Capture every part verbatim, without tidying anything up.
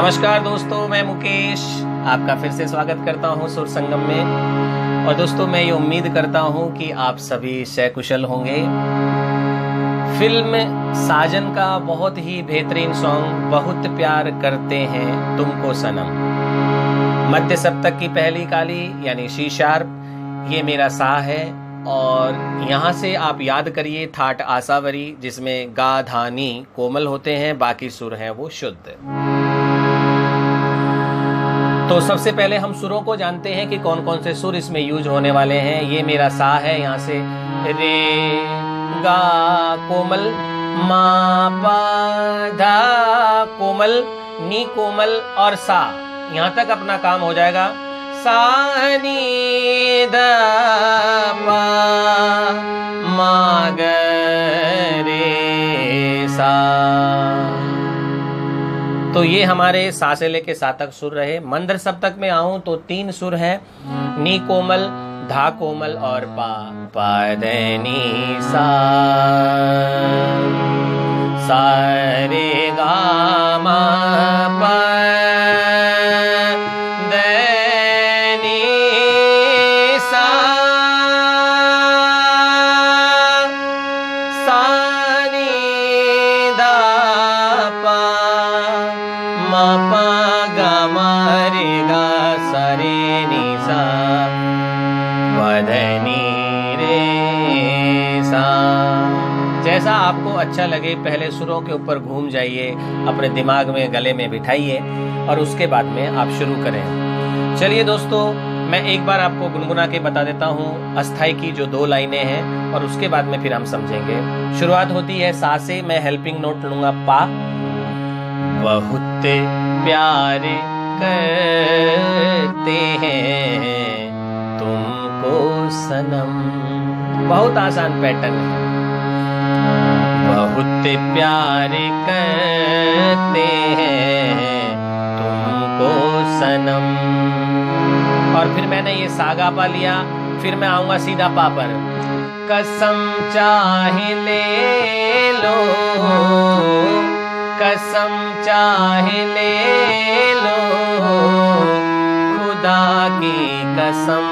नमस्कार दोस्तों, मैं मुकेश आपका फिर से स्वागत करता हूं सुर संगम में। और दोस्तों, मैं ये उम्मीद करता हूं कि आप सभी सकुशल होंगे। फिल्म साजन का बहुत ही बेहतरीन सॉन्ग बहुत प्यार करते हैं तुमको सनम, मध्य सप्तक की पहली काली यानी शी शार्प, ये मेरा सा है। और यहाँ से आप याद करिए थाट आसावरी, जिसमें गा धा नी कोमल होते हैं, बाकी सुर हैं वो शुद्ध। तो सबसे पहले हम सुरों को जानते हैं कि कौन कौन से सुर इसमें यूज होने वाले हैं। ये मेरा सा है, यहाँ से रे गा कोमल, मा पा धा कोमल, नी कोमल और सा, यहाँ तक अपना काम हो जाएगा। सा नी धा पा मा ग रे सा। तो ये हमारे सा से लेके सा तक सुर रहे। मंद्र सप्तक में आऊं तो तीन सुर हैं, नी कोमल, धा कोमल और पा। पा द नी सा, सा रे गा मा पा द नी सा, सा नी धा पा मा पा गा मा रे गा सा रे नी सा, व ध नी रे सा। जैसा आपको अच्छा लगे पहले सुरों के ऊपर घूम जाइए, अपने दिमाग में गले में बिठाइए और उसके बाद में आप शुरू करें। चलिए दोस्तों, मैं एक बार आपको गुनगुना के बता देता हूँ अस्थाई की जो दो लाइनें हैं, और उसके बाद में फिर हम समझेंगे। शुरुआत होती है सा से, मैं हेल्पिंग नोट लूंगा पा। बहुत प्यार करते हैं तुमको सनम, बहुत आसान पैटर्न है। बहुत प्यार करते हैं तुमको सनम, और फिर मैंने ये सागा पा लिया, फिर मैं आऊंगा सीधा पा पर। कसम चाहे ले लो, कसम चाहे ले लो, खुदा की कसम,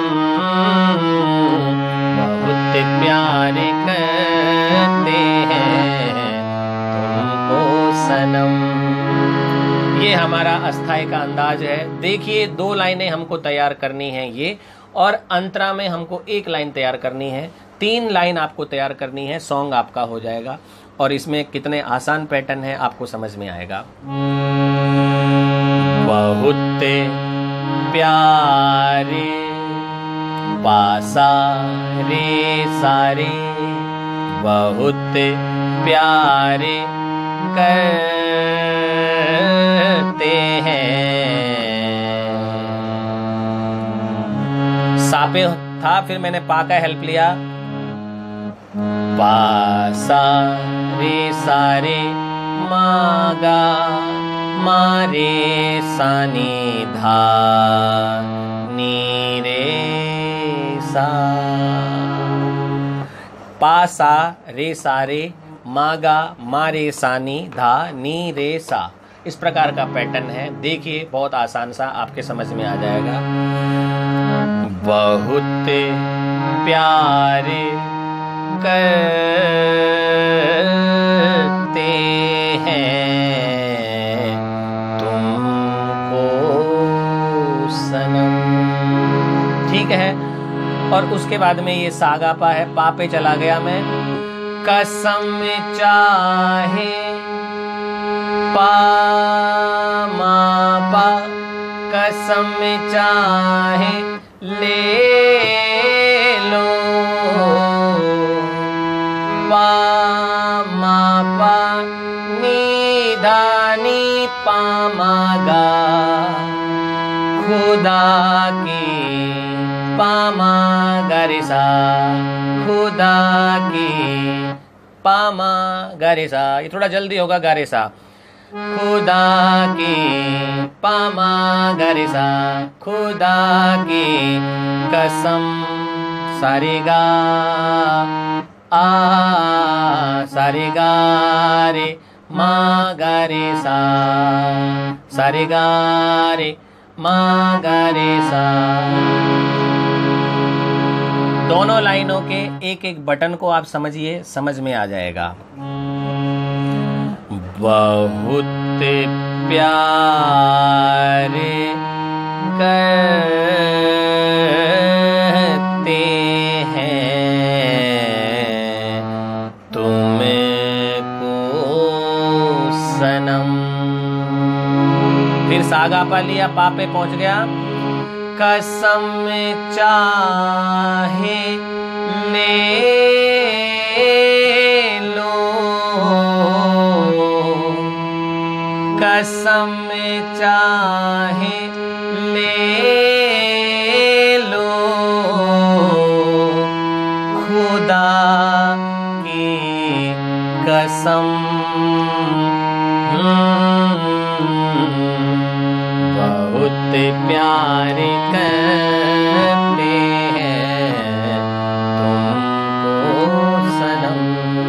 बहुत प्यार करते हैं तुमको सनम। ये हमारा अस्थाई का अंदाज है। देखिए, दो लाइनें हमको तैयार करनी है ये, और अंतरा में हमको एक लाइन तैयार करनी है। तीन लाइन आपको तैयार करनी है, सॉन्ग आपका हो जाएगा। और इसमें कितने आसान पैटर्न है आपको समझ में आएगा। बहुत प्यारे पासा रे सारे, बहुत प्यारे करते हैं। सा पे था, फिर मैंने पा का हेल्प लिया, पा सा रे सारे, मा गा मा रे सा नी धा नी रे सा। पा सा रे सारे, मा गा मा रे सा नी धा नी रे सा। इस प्रकार का पैटर्न है। देखिए, बहुत आसान सा आपके समझ में आ जाएगा। बहुत प्यारे करते हैं तुमको सनम, ठीक है। और उसके बाद में ये सागा पा है, पा पे चला गया मैं। कसम चाहे पा मा पा, कसम चाहे ले लो, पा मा पा नी धा नी पा मा गा, खुदा की पा मा गा रे सा, खुदा की पा मा गा रे सा। ये थोड़ा जल्दी होगा, गा रे सा। खुदा की पा मा गा रे सा, खुदा की कसम, सारे गा आ सारे गा रे मा गा रे सा, सा रे गा रे, मा गा रे सा। दोनों लाइनों के एक एक बटन को आप समझिए, समझ में आ जाएगा। बहुत प्यारे करते हैं तुमको सनम। फिर सागा पा लिया, पा पे पहुंच गया। कसम चाहे ले लो, कसम चाहे ले लो, खुदा की कसम बहुत प्यारे करते हैं तुमको सनम।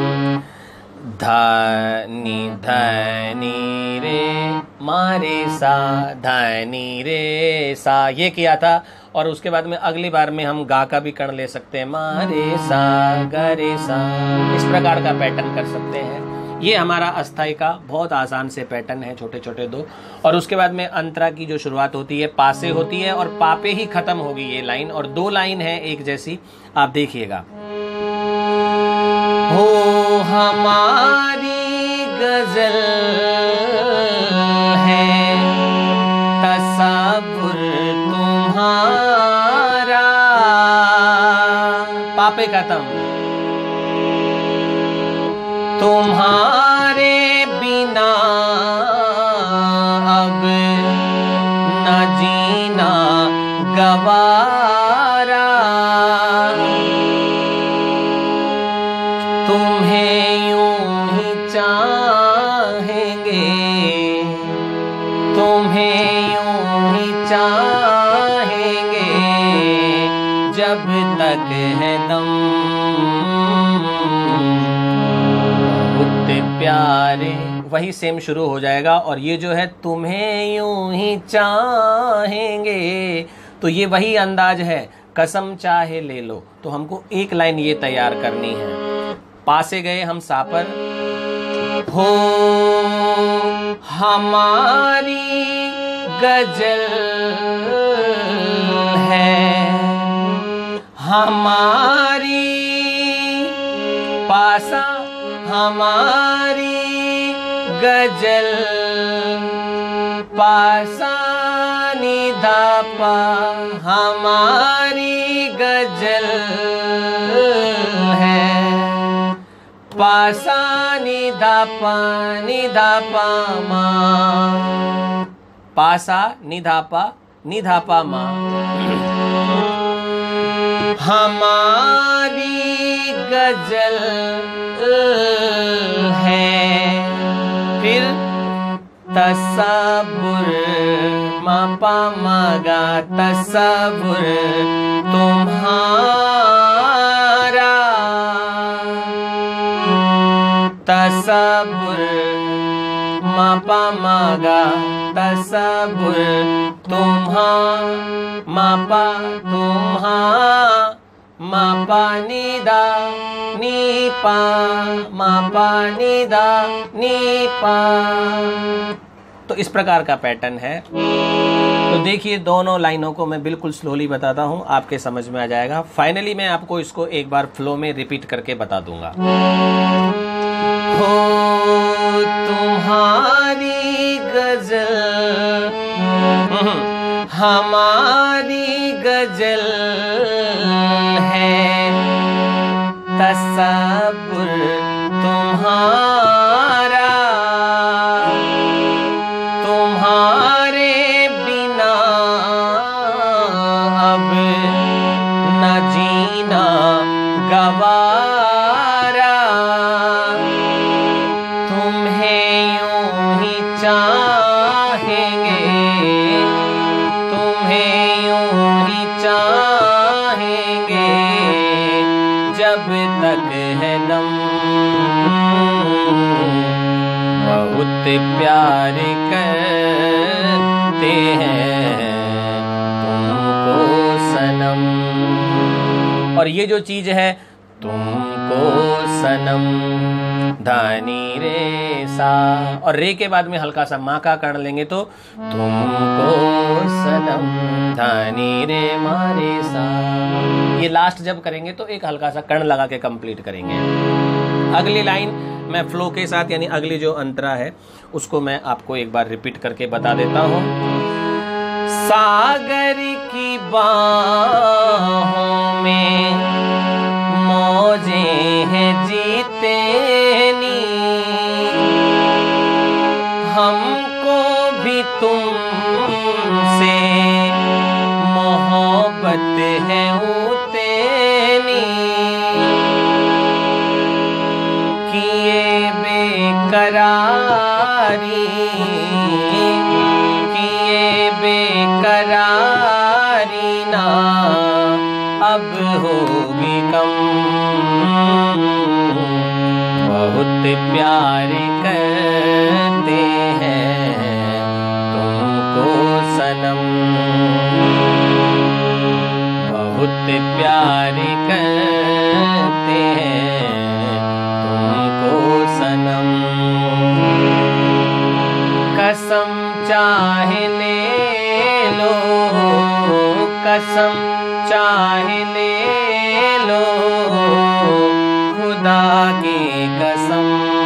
धनी धनी रे मारे सा, धनी रे सा, ये किया था। और उसके बाद में अगली बार में हम गा का भी कर्ण ले सकते हैं, मारे सा गा रे सा। इस प्रकार का पैटर्न कर सकते हैं। ये हमारा अस्थाई का बहुत आसान से पैटर्न है, छोटे छोटे दो। और उसके बाद में अंतरा की जो शुरुआत होती है पा से होती है और पा पे ही खत्म होगी ये लाइन, और दो लाइन है एक जैसी, आप देखिएगा। हो हमारी गजल है तसव्वुर तुम्हारा, पा पे खत्म। तुम्हारे बिना अब न जीना गवारा, तुम्हें यूं ही चाहेंगे, तुम्हें यूं ही चाहेंगे जब तक है दम। प्यारे, वही सेम शुरू हो जाएगा। और ये जो है तुम्हें यूं ही चाहेंगे, तो ये वही अंदाज है, कसम चाहे ले लो। तो हमको एक लाइन ये तैयार करनी है। पा से गए हम सा पर। हो हमारी गजल है हमारी, पासा हमारी गजल, पासा निधा पा, हमारी गजल है, पासा निधा पा निधा पा मा, पासा निधा पा निधा पा मा। हमारी गजल है, फिर तसव्वुर मा पा मा गा, तसव्वुर तुम्हारा, तसव्वुर मा पा मा गा, तसव्वुर तुम्हा, मा पा तुम्हा, मा पा नि दा नी पा, मा पा नि दा नी पा। तो इस प्रकार का पैटर्न है। तो देखिए दोनों लाइनों को मैं बिल्कुल स्लोली बताता हूँ, आपके समझ में आ जाएगा। फाइनली मैं आपको इसको एक बार फ्लो में रिपीट करके बता दूंगा। हो तुम्हारी गजल, हमारी गजल है, तसव्वुर तुम्हारा, तुम्हारे बिना अब न जीना गवारा, तुम्हें यूं ही चाहेंगे, तुम्हें यूं ही चाहेंगे जब तक है दम। बहुत प्यार करते हैं तुमको सनम। और ये जो चीज है तुमको सनम, धानी रे सा, और रे के बाद में हल्का सा माँ का कर्ण लेंगे तो तुमको सनम, धानी रे मारे सा। ये लास्ट जब करेंगे तो एक हल्का सा कर्ण लगा के कंप्लीट करेंगे। अगली लाइन मैं फ्लो के साथ, यानी अगली जो अंतरा है उसको मैं आपको एक बार रिपीट करके बता देता हूँ। सागर की बाहों में मौजे हैं जीतेनी, हमको भी तुमसे मोहब्बत है उतेनी, किए बेकरारी किए बेकरारी ना अब होगी कम, बहुत प्यार करते हैं तुमको सनम, बहुत प्यार करते हैं तुमको सनम। कसम चाहे ले लो, कसम चाहे ले लो, खुदा की कसम,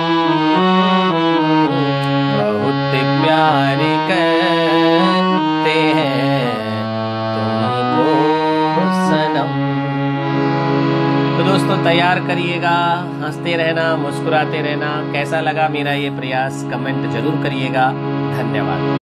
बहुत प्यार करते हैं तुमको सनम। तो दोस्तों तैयार करिएगा, हंसते रहना, मुस्कुराते रहना। कैसा लगा मेरा ये प्रयास कमेंट जरूर करिएगा। धन्यवाद।